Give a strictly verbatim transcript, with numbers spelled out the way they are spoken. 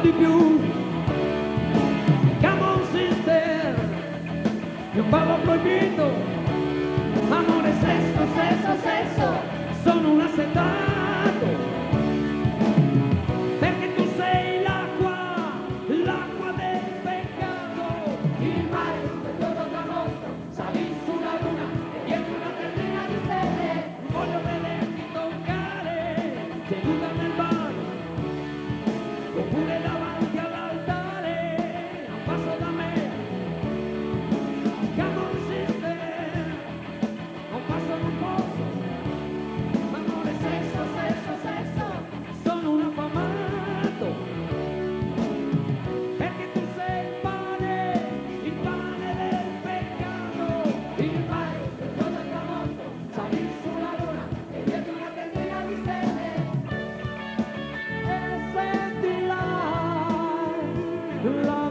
di più. Come on sister, io ballo proibito, amore, sesso, sesso, sesso, sono un assetato, perché tu sei l'acqua, l'acqua del peccato. Il mare sul giorno tramonto, salì sulla luna e dietro una terrena di stelle, voglio vederti toccare, seduta nel bar, oppure davanti all'altare, a un passo da me. Come on sister, a un passo non posso, amore, sesso, sesso, sesso, sono un affamato, perché tu sei il pane, il pane del peccato. Il mare del giorno al tramonto, salì sulla luna e dietro una tendina di stelle, e senti la, la